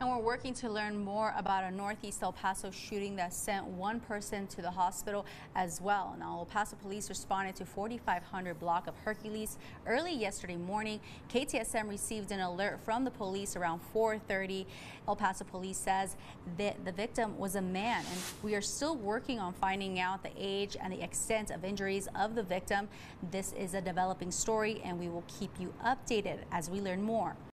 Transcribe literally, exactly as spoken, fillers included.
And we're working to learn more about a Northeast El Paso shooting that sent one person to the hospital as well. Now, El Paso Police responded to forty-five hundred block of Hercules early yesterday morning. K T S M received an alert from the police around four thirty. El Paso Police says that the victim was a man, and we are still working on finding out the age and the extent of injuries of the victim. This is a developing story, and we will keep you updated as we learn more.